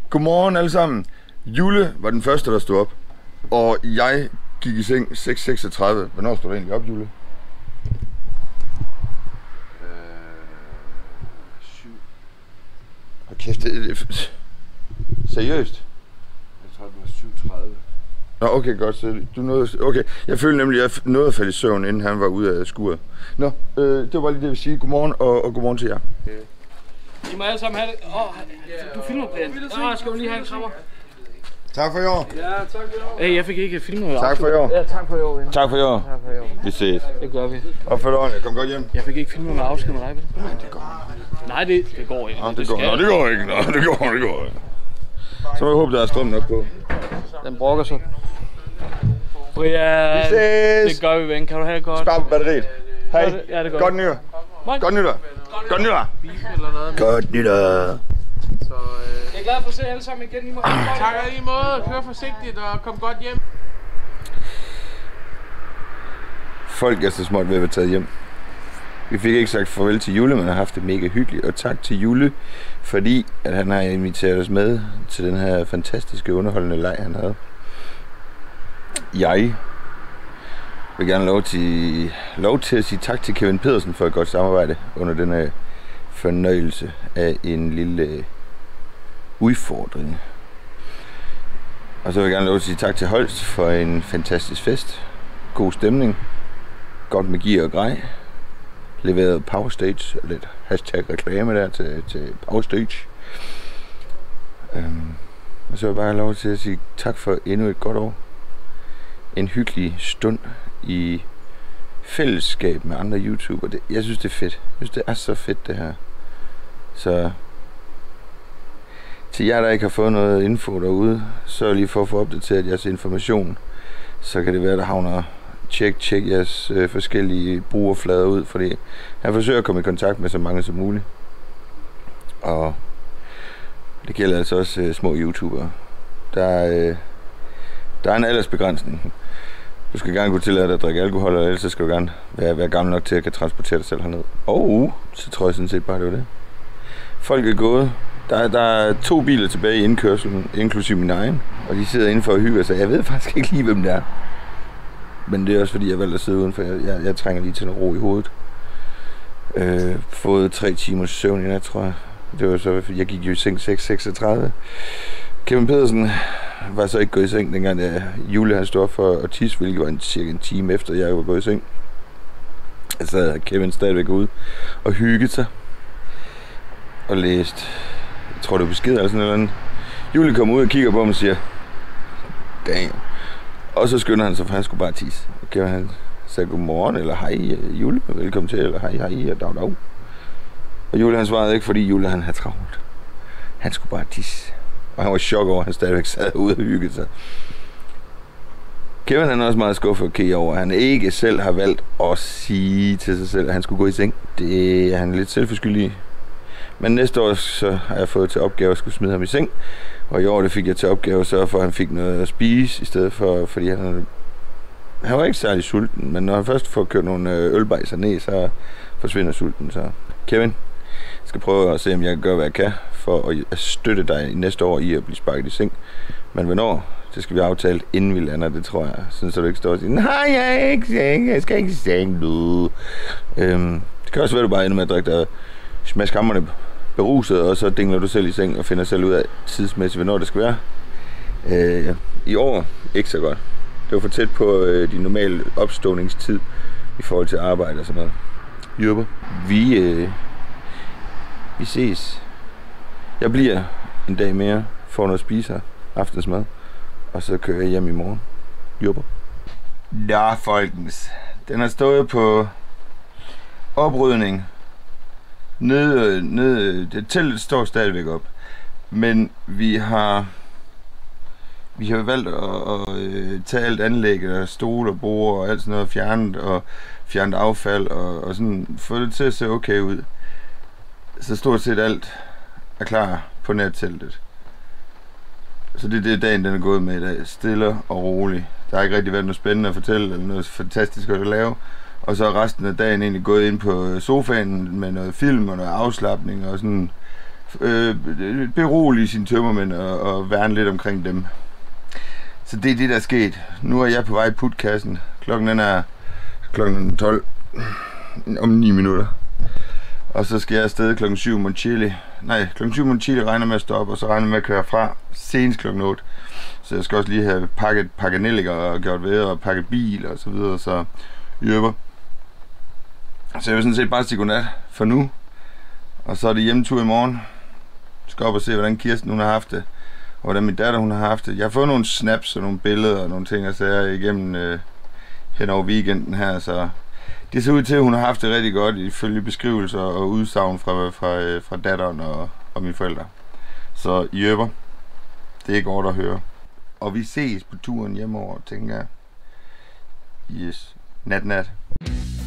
Godmorgen alle sammen. Jule var den første, der stod op. Og jeg gik i seng 6.36. Hvornår stod du egentlig op, Jule? 7. Hold kæft, seriøst? Jeg tror, det var 7.30. Nå, okay, godt. Så du nåede... Okay, jeg følte nemlig, at jeg nåede at falde i søvn, inden han var ude af skuret. Nå, det var bare lige det, jeg vil sige. Godmorgen, og godmorgen til jer. I må alle sammen have det. Du filmer, Brian. Skal vi lige have en krammer? Tak for i år. Ja, tak for i år. Hey, jeg fik ikke filmet. Tak for i år. Ja, tak for i år, venner. Tak for i år. Tak for i år. Vi ses. Det gør vi. Og for det kom godt hjem. Jeg fik ikke filmet med afsked med dig, vel? Nej, det går ikke. Nej, det går ikke. Nå, det går ikke. Nå, det går ikke. Så må jeg håbe, der er strøm nok på. Den brokker sig. Brian, Vi ses. det gør vi, ven. Kan du have det godt? Spar på batteriet. Hej. Ja, det går. Godt nytår. Godt nytår. Godt nytår. Eller noget. Godt nytår. Så, jeg er glad for at se alle sammen igen. I må Tak og lige måde. Kør forsigtigt og kom godt hjem. Folk er så småt ved at være taget hjem. Vi fik ikke sagt farvel til Jule, men har haft det mega hyggeligt. Og tak til Jule, fordi at han har inviteret os med til den her fantastiske underholdende leg, han havde. Jeg vil gerne lov til at sige tak til Kevin Pedersen for et godt samarbejde under denne fornøjelse af en lille udfordring. Og så vil jeg gerne lov til at sige tak til Holst for en fantastisk fest. God stemning. Godt med gear og grej. Leveret Power Stage. Lidt hashtag reklame der til Power Stage. Og så vil jeg bare have lov til at sige tak for endnu et godt år. En hyggelig stund i fællesskab med andre YouTubere. Jeg synes det er fedt. Jeg synes det er så fedt det her. Så til jer der ikke har fået noget info derude, så lige for at få opdateret jeres information, så kan det være der havner tjek jeres forskellige brugerflader ud, fordi jeg forsøger at komme i kontakt med så mange som muligt. Og det gælder altså også små YouTubere. Der er en aldersbegrænsning. Du skal gerne kunne tillade dig at drikke alkohol, eller ellers skal du gerne være gammel nok til at kan transportere dig selv herned. Så tror jeg sådan set bare, det var det. Folk er gået. Der er 2 biler tilbage i indkørslen, inklusive min egen. Og de sidder indenfor og hygger sig. Jeg ved faktisk ikke lige, hvem det er. Men det er også fordi, jeg valgte at sidde udenfor. Jeg trænger lige til noget ro i hovedet. Fået 3 timers søvn i nat, tror jeg. Det var så, jeg gik jo i seng 6.36. Kevin Pedersen var så ikke gået i seng, dengang Jule han stod op for at tisse, hvilket var cirka en time efter, jeg var gået i seng. Så havde Kevin stadigvæk ude og hyggede sig. Og læste, jeg tror det var besked eller sådan noget. Jule kommer ud og kigger på ham og siger, damn. Og så skynder han sig, for han skulle bare tisse. Og Kevin han sagde godmorgen, eller hej Jule, velkommen til, eller hej, og dag. Og Jule han svarede ikke, fordi Jule han havde travlt. Han skulle bare tisse. Og han var i chok over, at han stadigvæk sad ude og hyggede sig. Kevin han er også meget skuffet over, at han ikke selv har valgt at sige til sig selv, at han skulle gå i seng. Det er han lidt selvforskyldig i. Men næste år så har jeg fået til opgave at skulle smide ham i seng. Og i år det fik jeg til opgave at sørge for, at han fik noget at spise, i stedet for, fordi han var ikke særlig sulten. Men når han først får kørt nogle ølbejser ned, så forsvinder sulten. Så Kevin, jeg skal prøve at se, om jeg kan gøre, hvad jeg kan, for at støtte dig næste år i at blive sparket i seng. Men hvornår? Det skal vi aftale, inden vi lander, det tror jeg. Sådan så du ikke står og siger, nej, jeg skal ikke i seng nu. Det kan også være, at du bare ender med at drikke dig smaskhammerne beruset, og så dingler du selv i seng og finder selv ud af tidsmæssigt, hvornår det skal være. I år, ikke så godt. Det var for tæt på din normale opståningstid i forhold til arbejde og sådan noget. Jupper. Vi ses. Jeg bliver en dag mere, får noget at spise her, aftensmad, og så kører jeg hjem i morgen. Jupper. Ja, folkens. Den har stået på oprydning. Det teltet står stadigvæk op. Men vi har valgt at tage alt anlægget og stole og bord og alt sådan noget fjernet affald og sådan få det til at se okay ud. Så stort set alt er klar på netteltet. Så det er det dagen den er gået med i dag. Stille og roligt. Der har ikke rigtig været noget spændende at fortælle eller noget fantastisk at lave. Og så er resten af dagen egentlig gået ind på sofaen med noget film og noget afslapning og sådan berolige sine tømmermænd og værne lidt omkring dem. Så det er det, der er sket. Nu er jeg på vej i putkassen. Klokken er klokken 12 om 9 minutter. Og så skal jeg afsted klokken 7 Monchili. Nej, klokken 7 Monchili regner med at stoppe, og så regner med at køre fra senest klokken 8. Så jeg skal også lige have pakket nelliker og gjort ved og pakket bil og så videre, så jøber. Så jeg vil sådan set bare sige godnat for nu. Og så er det hjemmetur i morgen. Jeg skal op og se, hvordan Kirsten hun har haft det. Og hvordan min datter hun har haft det. Jeg har fået nogle snaps og nogle billeder og nogle ting og sager igennem hen over weekenden her. Så det ser ud til, at hun har haft det rigtig godt ifølge beskrivelser og udsagn fra datteren og mine forældre. Så jøber. Det er godt at høre. Og vi ses på turen hjemover, tænker jeg. Yes. Nat.